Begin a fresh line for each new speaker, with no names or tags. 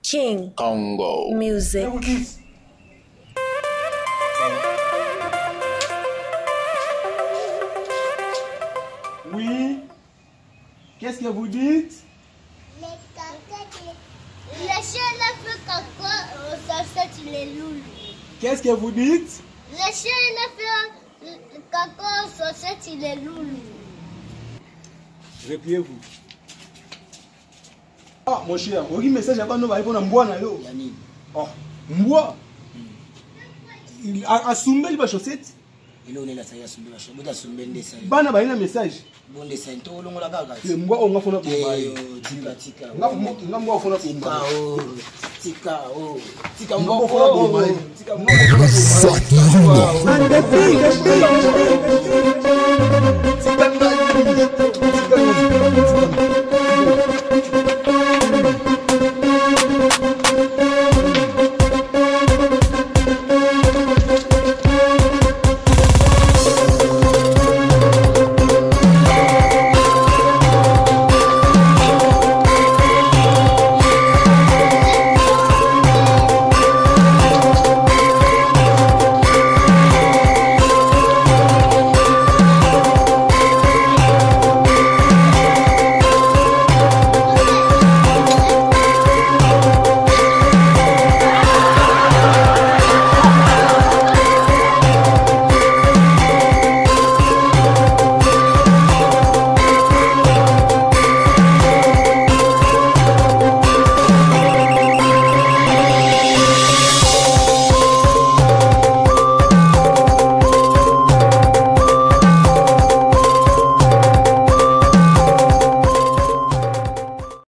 King
Congo
Music.
Oui. Qu'est-ce que vous dites?
Le chien a fait caca, ça c'est les loulous.
Qu'est-ce que vous dites?
Le chien a fait caca, ça c'est les loulous.
Repliez-vous. Ah, mon cher, vous avez un message à nous pour nous boire na yo. Oh, moi. Il a assumé les chaussettes.
Il on est là ça y a soumbé la chose. Boda soumbé ndesa.
Bana ba ina message.
Bon ndesa nto olongola kaka.
Le mbwa on ngafuna pour bayo.
Tika.
Ngambwa ofuna pour
Tika
bayo.
o. Tika
Mbwa
mboko.
ofuna pour bayo.
Tika mboko.